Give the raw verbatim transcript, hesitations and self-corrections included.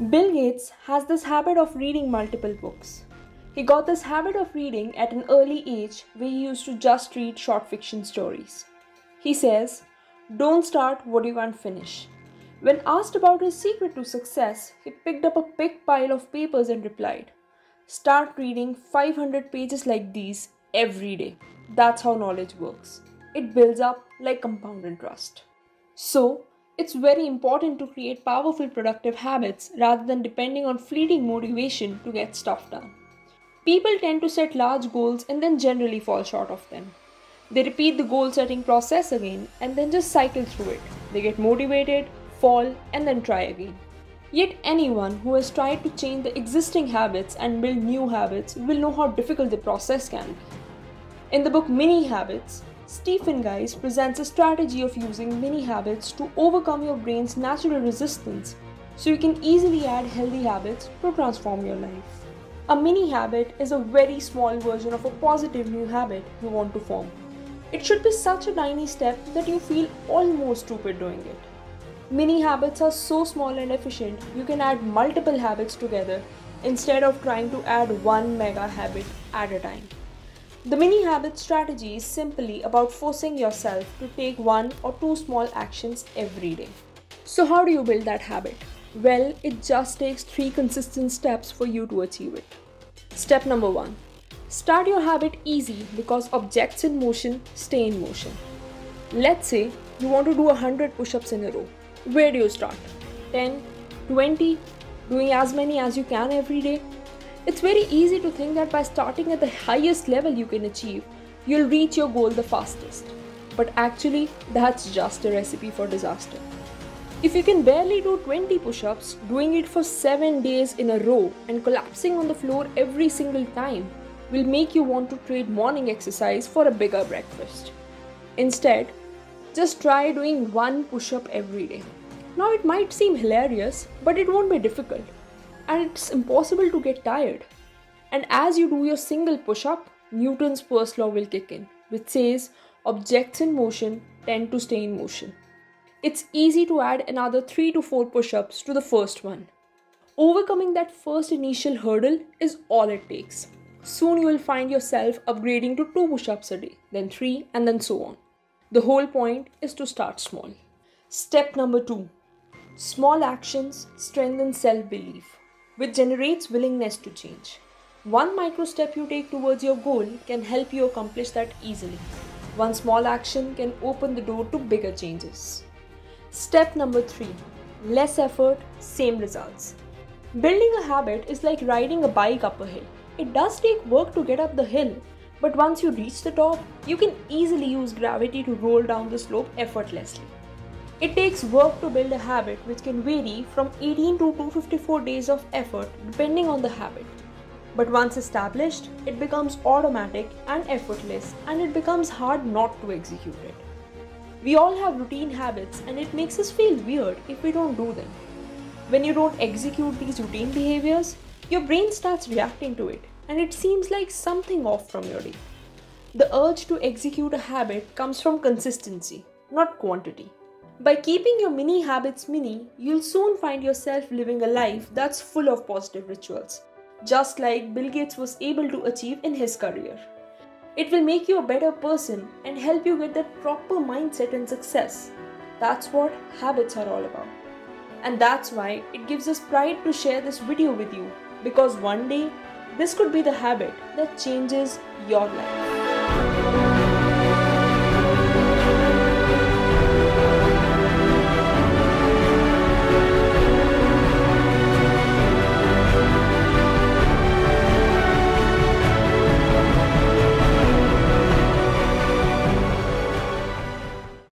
Bill Gates has this habit of reading multiple books. He got this habit of reading at an early age where he used to just read short fiction stories. He says, "Don't start what you can't finish." When asked about his secret to success, he picked up a big pile of papers and replied, "Start reading five hundred pages like these every day. That's how knowledge works. It builds up like compound interest." So, it's very important to create powerful productive habits rather than depending on fleeting motivation to get stuff done. People tend to set large goals and then generally fall short of them. They repeat the goal setting process again and then just cycle through it. They get motivated, fall, and then try again. Yet anyone who has tried to change the existing habits and build new habits will know how difficult the process can be. In the book Mini Habits, Stephen Guise presents a strategy of using mini habits to overcome your brain's natural resistance so you can easily add healthy habits to transform your life. A mini habit is a very small version of a positive new habit you want to form. It should be such a tiny step that you feel almost stupid doing it. Mini habits are so small and efficient, you can add multiple habits together instead of trying to add one mega habit at a time. The mini habit strategy is simply about forcing yourself to take one or two small actions every day. So how do you build that habit? Well, it just takes three consistent steps for you to achieve it. Step number one. Start your habit easy because objects in motion stay in motion. Let's say you want to do one hundred push-ups in a row. Where do you start? ten, twenty, doing as many as you can every day? It's very easy to think that by starting at the highest level you can achieve, you'll reach your goal the fastest. But actually, that's just a recipe for disaster. If you can barely do twenty push-ups, doing it for seven days in a row and collapsing on the floor every single time will make you want to trade morning exercise for a bigger breakfast. Instead, just try doing one push-up every day. Now it might seem hilarious, but it won't be difficult. And it's impossible to get tired. And as you do your single push-up, Newton's first law will kick in, which says objects in motion tend to stay in motion. It's easy to add another three to four push-ups to the first one. Overcoming that first initial hurdle is all it takes. Soon you will find yourself upgrading to two push-ups a day, then three, and then so on. The whole point is to start small. Step number two. Small actions strengthen self-belief, which generates willingness to change. One micro step you take towards your goal can help you accomplish that easily. One small action can open the door to bigger changes. Step number three. Less effort, same results. Building a habit is like riding a bike up a hill. It does take work to get up the hill, but once you reach the top, you can easily use gravity to roll down the slope effortlessly. It takes work to build a habit which can vary from eighteen to two hundred fifty-four days of effort depending on the habit. But once established, it becomes automatic and effortless, and it becomes hard not to execute it. We all have routine habits, and it makes us feel weird if we don't do them. When you don't execute these routine behaviors, your brain starts reacting to it, and it seems like something off from your day. The urge to execute a habit comes from consistency, not quantity. By keeping your mini habits mini, you'll soon find yourself living a life that's full of positive rituals, just like Bill Gates was able to achieve in his career. It will make you a better person and help you get that proper mindset and success. That's what habits are all about. And that's why it gives us pride to share this video with you, because one day, this could be the habit that changes your life.